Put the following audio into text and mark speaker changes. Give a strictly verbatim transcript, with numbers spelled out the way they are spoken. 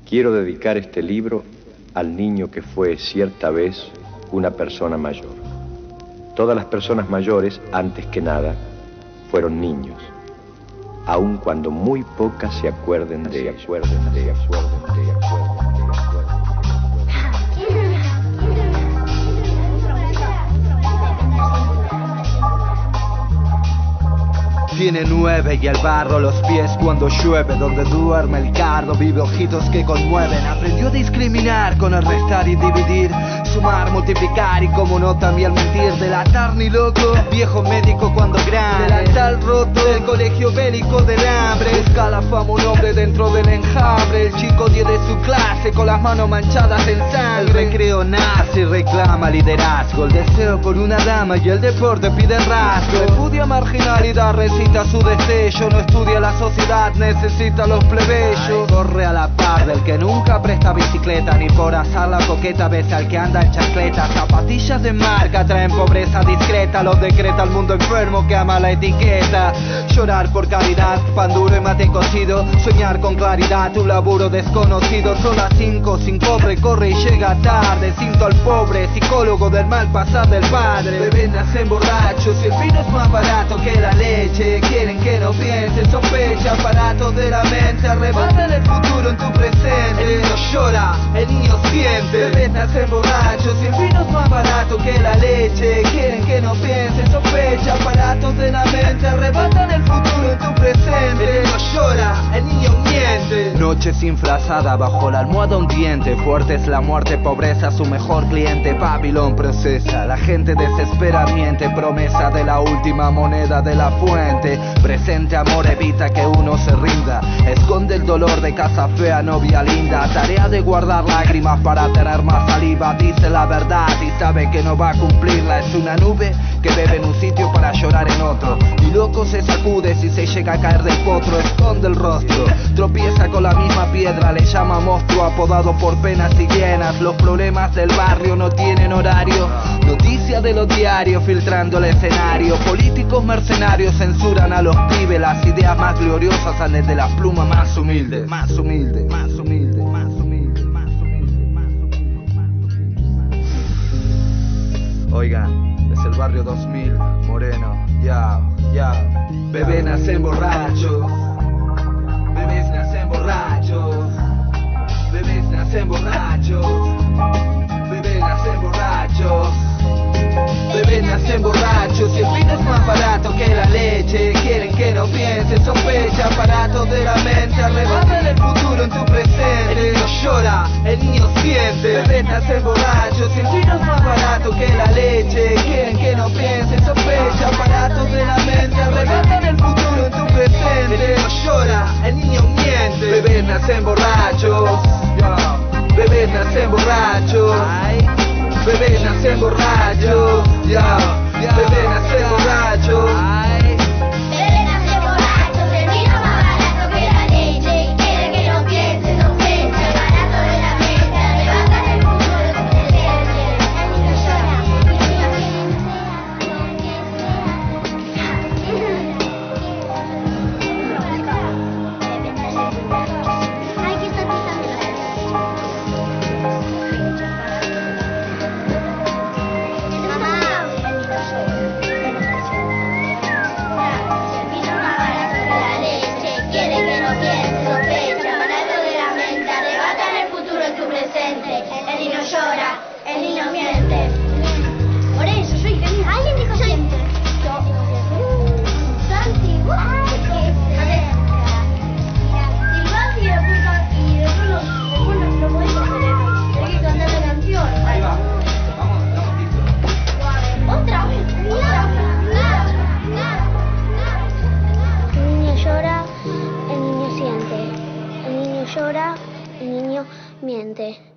Speaker 1: Quiero dedicar este libro al niño que fue cierta vez una persona mayor. Todas las personas mayores, antes que nada, fueron niños, aun cuando muy pocas se acuerden de acuerden de acuerden de acuerden.
Speaker 2: Tiene nueve y el barro los pies cuando llueve. Donde duerme el cardo vive ojitos que conmueven. Aprendió a discriminar con el restar y dividir, sumar, multiplicar y como no también mentir. Delatar ni loco, viejo médico cuando grande. Delantal roto del colegio bélico del hambre. Busca la fama un hombre dentro del enjambre. El chico diez de su clase con las manos manchadas en sangre. El recreo nace, reclama liderazgo. El deseo por una dama y el deporte pide rasgo. Repudia marginalidad, recita su destello. No estudia la sociedad, necesita los plebeyos. Corre a la par del que nunca presta bicicleta, ni por azar la coqueta ves al que anda en chancleta. Zapatillas de marca traen pobreza discreta. Los decreta el mundo enfermo que ama la etiqueta. Llorar por caridad, pan duro y mate cocido. Soñar con claridad, un laburo desconocido. Son las cinco sin cobre, corre y llega tarde. Cinto al pobre, psicólogo del mal pasar del padre. Bebés nacen borrachos y el vino es más barato que la leche. Quieren que no pienses, sospecha, aparatos de la mente. Arrebatan el futuro en tu presente. El niño llora, el niño siente. Bebés nacen borrachos y el vino es más barato que la leche. Quieren que no pienses, sospecha, aparatos de la mente. Arrebatan el futuro en tu presente. El niño llora, el niño miente. Noche sin frazada, bajo la almohada un diente. Fuerte es la muerte, pobreza su mejor cliente. Babilón procesa, la gente desespera, miente. Promesa de la última moneda de la fuente. Presente amor evita que uno se rinda. Esconde el dolor de casa fea, novia linda. Tarea de guardar lágrimas para tener más saliva. Dice la verdad y sabe que no va a cumplirla. Es una nube que bebe en un sitio para llorar en otro. Y loco se sacude si se llega a caer del potro. Esconde el rostro, tropieza con la misma piedra. Le llama monstruo apodado por penas y llenas. Los problemas del barrio no tienen horario. Noticias de los diarios filtrando el escenario. Políticos mercenarios censuran a los pibes. Las ideas más gloriosas salen de las plumas más humildes. Más humilde, más humilde, más humilde, más humilde, más humilde, más humilde. Oigan, es el barrio dos mil, Moreno, ya, ya. Bebés nacen borrachos. Bebés nacen borrachos. Bebés nacen borrachos. Bebés nacen borrachos. Bebés nacen borrachos y el vino es más barato que la leche. Quieren que no pienses, sospecha, aparatos de la mente. Arrebatan el futuro en tu presente. El niño llora, el niño siente. Bebés nacen borrachos y el vino es más barato que la leche. Quieren que no pienses, sospecha, aparatos de la mente. Arrebatan el futuro en tu presente. El niño llora, el niño miente. Bebés nacen borrachos. Bebés nacen borrachos. Bebés nacen borrachos, ya, bebés nacen borrachos.
Speaker 3: Bebés nacen borrachos, el vino más barato que la leche. Quieren que no piensen, sospecha, aparato de la mente. Arrebatan el futuro de tu presente. El niño llora, el niño miente. Ay, que está pisando la el niño llora, el niño miente. Por eso soy feliz. Alguien dijo siempre. Yo. Santi, ay, qué cerca. Si vas y después y después lo, después lo, lo podés hacer. Tenés que cantar la canción.
Speaker 2: Ahí va. Vamos, vamos, listo.
Speaker 3: Otra vez. Otra vez.
Speaker 4: El niño llora, el niño siente. El niño llora, el niño miente.